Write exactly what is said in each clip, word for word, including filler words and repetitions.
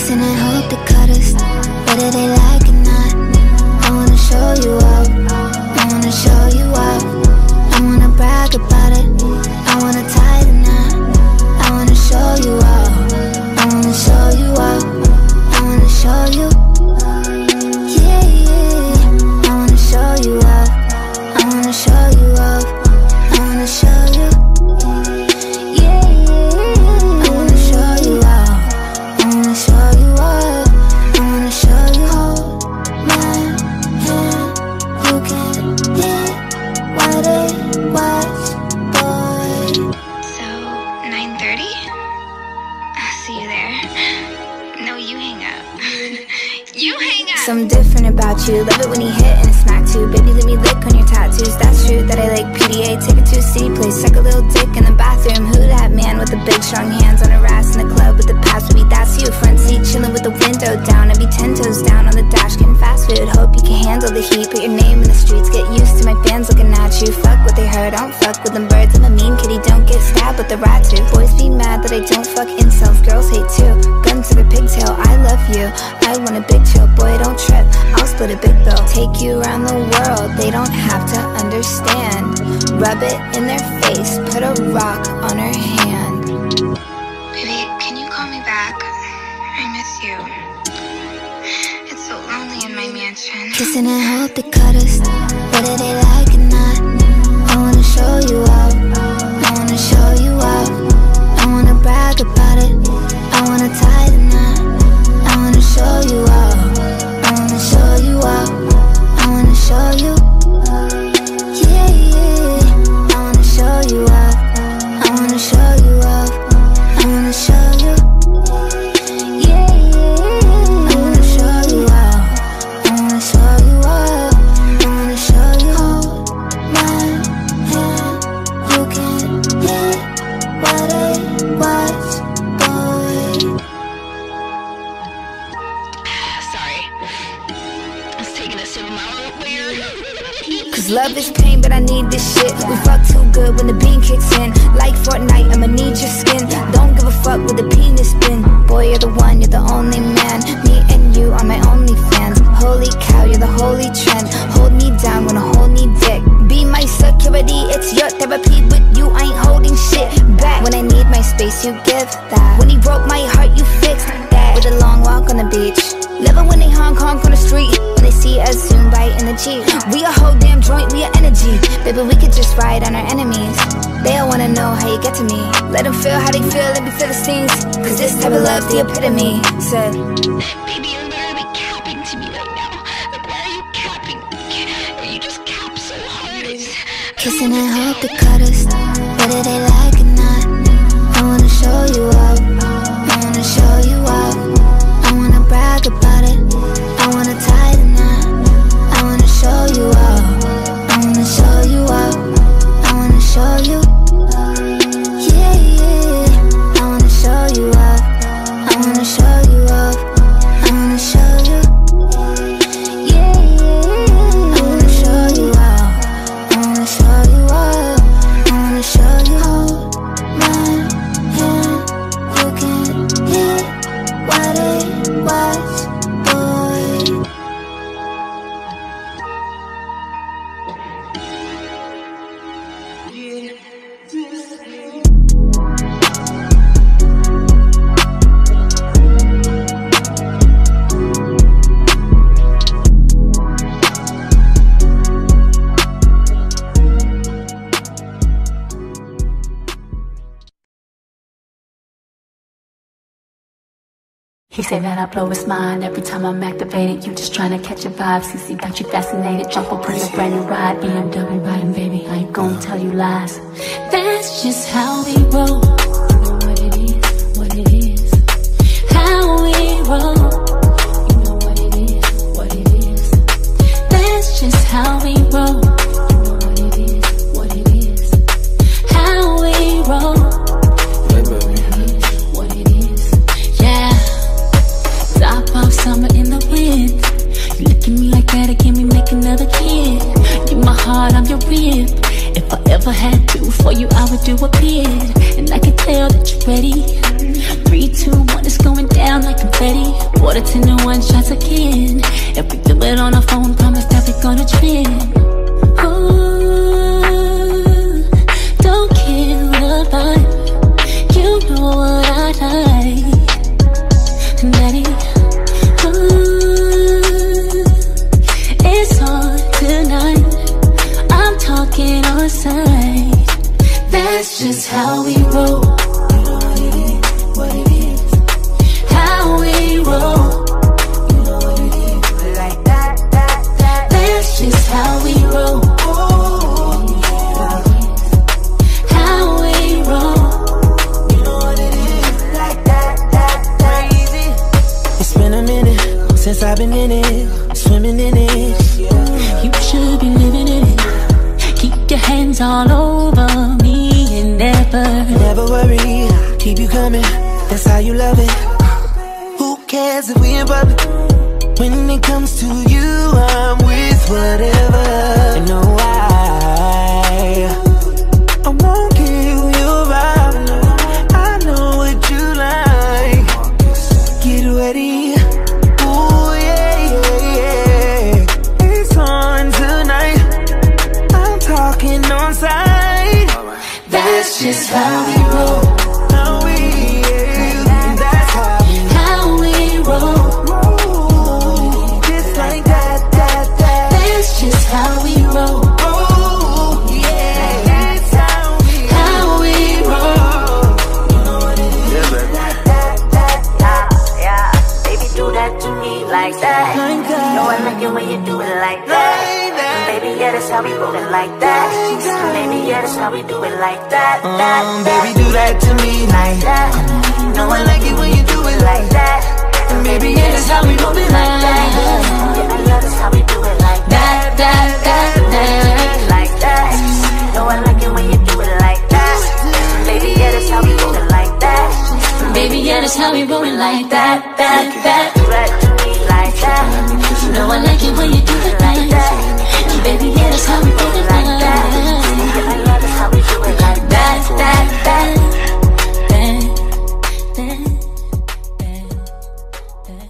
Kissing and hope they cut us, whether they like it or not. I wanna show you up, I wanna show you up. I wanna brag about it, I wanna tie the knot. I wanna show you up, I wanna show you up. I wanna show you, yeah, yeah. I wanna show you up, I wanna show you up. I wanna show you, yeah, yeah. I wanna show you up, I wanna show you up. I wanna show you, hold my hand. You can hit what it was, boy. So, nine thirty? I'll see you there. No, you hang up. You hang up! Something different about you, love it when you hit and smack too. Baby, let me lick on your tattoos, that's true that I like P D A. Take it to a city place, suck a little dick in the bathroom. Who that man with the big strong hands on her ass in the club with the paps? Baby, that's you, front seat chilling with the window down. I'd be ten toes down on the dash getting fast food. Hope you can handle the heat, put your name in the streets. Get used to my fans looking at you. Fuck what they heard, I don't fuck with them birds. I'm a mean kitty, don't get stabbed with the rat too. Boys be mad that I don't fuck incels, girls hate too. Gun to the pigtail, I love you, I want a big chill. Boy, don't trip, I'll split a big bill. Take you around the world, they don't have to understand. Rub it in their face, put a rock on her hand. Baby, can you call me back? I miss you. It's so lonely in my mansion. Kissing and hope they cut us, whether they like it or not. I wanna show you up, I wanna show you up. I wanna brag about it, I wanna tie the knot. I wanna show you up, I wanna show you up. I wanna show you, yeah, yeah. I wanna show you up, I wanna show you up. I wanna show you, yeah, yeah. I wanna show you up, I wanna show you up. I wanna show you, hold my hand. You can hit what it was, boy. Sorry. I was taking a sip of my own beer. Cause love is pain, but I need this shit. We fuck too good when the bean kicks in. Like Fortnite, I'ma need your skin. Don't give a fuck with the penis spin. Boy, you're the one, you're the only man. Me and you are my only fans. Holy cow, you're the holy trend. Hold me down when I hold me dick. Be my security, it's your therapy. With you, I ain't holding shit back. When I need my space, you give that. When he broke my heart, you fixed that. With a long walk on the beach. Love it when they honk honk on the street. When they see us zoom by in the Jeep. We a whole damn joint, we a energy. Baby, we could just ride on our enemies. They all wanna know how you get to me. Let them feel how they feel, let me feel the stings. Cause this type of love's the epitome. Said, Baby, you're literally capping to me right now. Like, why are you capping? Or you just cap so hard. It's... kissing and hope they cut us, whether they like it or not. I wanna show you up, I wanna show you up. I wanna brag about it, I wanna tie the knot. I wanna show you up, I wanna show you up. I wanna show you, yeah, yeah. I wanna show you up, I wanna show you up. I wanna show you, yeah, yeah. I wanna show you up, I wanna show you up. I wanna show you, hold my hand. You can hit what it was, boy. He say that I blow his mind every time I'm activated. You just tryna catch a vibe, C C got you fascinated. Jump up on your brand new ride, B M W riding, baby, I ain't gonna tell you lies. That's just how we roll. You know what it is, what it is. How we roll. You know what it is, what it is. That's just how we roll. You know what it is, what it is. How we roll. Summer in the wind. You look at me like that, it can we make another kid. You my heart, I'm your rib. If I ever had to, for you I would do a bid. And I can tell that you're ready. Three, two, one, it's going down like a steady. Water ten to one shots again. If we do it on the phone, promise that we gonna trend. Ooh, don't kill the vibe. You know what I like, daddy. Ooh, it's on tonight. I'm talking on sight. That's just how we roll. I've been in it, swimming in it. You should be living in it. Keep your hands all over me and never, never worry, keep you coming. That's how you love it. Who cares if we in public? When it comes to you, I'm with whatever. And no, I, I won't give you up. I know what you like. Get ready. That's just how we roll. How we, yeah, that's how we, how we roll. Just like that, that, that. That's just how we roll. Oh, yeah, that's how we, how we roll. You know what it is? Yeah, baby. That, that, that, that. Yeah, baby, do that to me like that. Like that. You know I like it when you do it like that. Like that. Baby, yeah, that's how we roll it like that. Baby, yeah, that's how we do it like that. that, Um, that. baby, do that to me like that. You know I like it when you do it like that. And baby, yeah, that's how we roll it like that. Yeah, yeah, that's how we do it like that. That, that, that, Like that. No, I like it when you do it like that. Baby, yeah, that's how we roll it like that. baby, yeah, that's how we roll it like that, that, that. Do that to me like that. You know I like it when you do it like that. Baby, yeah, that's how we roll it like that. Yeah, yeah, that's how we do it like that. That, that, that, that, that, that.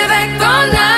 back all night.